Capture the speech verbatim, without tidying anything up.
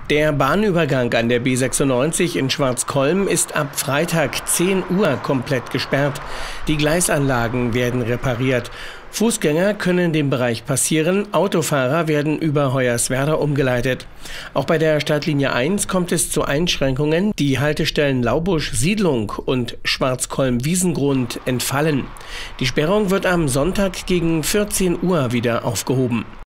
Der Bahnübergang an der B sechsundneunzig in Schwarzkollm ist ab Freitag zehn Uhr komplett gesperrt. Die Gleisanlagen werden repariert. Fußgänger können den Bereich passieren, Autofahrer werden über Hoyerswerda umgeleitet. Auch bei der Stadtlinie eins kommt es zu Einschränkungen. Die Haltestellen Laubusch Siedlung und Schwarzkollm Wiesengrund entfallen. Die Sperrung wird am Sonntag gegen vierzehn Uhr wieder aufgehoben.